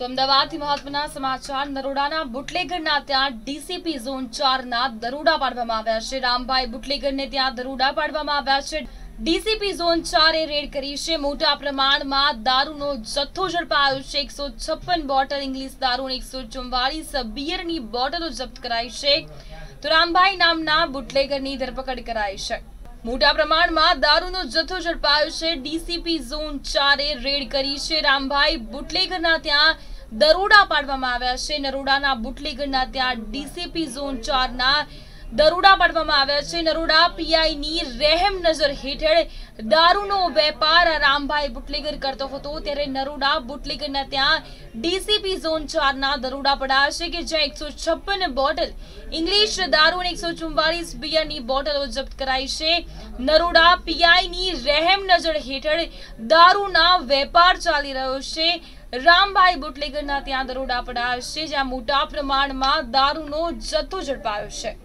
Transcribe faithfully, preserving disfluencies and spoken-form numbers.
તો અમદાવાદથી મહત્વના સમાચાર નરોડાના બુટલેગરના ત્યાં ડીસીપી ઝોન ચાર ના દરોડા પાડવામાં આવ્યા છે। રામભાઈ બુટલેગરને ત્યાં દરોડા પાડવામાં આવ્યા છે। ડીસીપી ઝોન ચાર એ રેડ કરી છે। મોટા પ્રમાણમાં દારૂનો જથ્થો ઝડપાયો છે। એકસો છપ્પન બોટલ ઇંગ્લિશ દારૂ અને એકસો ચુમ્વાલીસ બિયરની બોટલો જપ્ત કરાઈ છે। તો રામભાઈ નામના બુટલેગરની ધરપકડ કરાઈ છે। મોટા પ્રમાણમાં દારૂનો જથ્થો ઝડપાયો છે। ડીસીપી ઝોન ચાર એ રેડ કરી છે। રામભાઈ બુટલેગરના ત્યાં દરોડા પાડવામાં આવ્યા છે। નરોડાના બુટલેગરના ત્યાં ડીસીપી ઝોન ચાર ના દરોડા પાડવામાં આવ્યા છે। નરોડા પીઆઈની રહેમ નજર હેઠળ દારૂનો વેપાર રામભાઈ બુટલેગર કરતો હતો, ત્યારે નરોડા બુટલેગરના ત્યાં ડીસીપી ઝોન ચાર ના દરોડા પડ્યા છે કે જ્યાં એકસો છપ્પન બોટલ ઇંગ્લિશ દારૂ અને એકસો ચુમ્વાલીસ બિયરની બોટલો જપ્ત કરાઈ છે। નરોડા પીઆઈની રહેમ નજર હેઠળ દારૂના વેપાર ચાલી રહ્યો છે। રામભાઈ બુટલેગરના ત્યાં દરોડા પડ્યા છે, જ્યાં મોટા પ્રમાણમાં દારૂનો જથ્થો ઝડપાયો છે।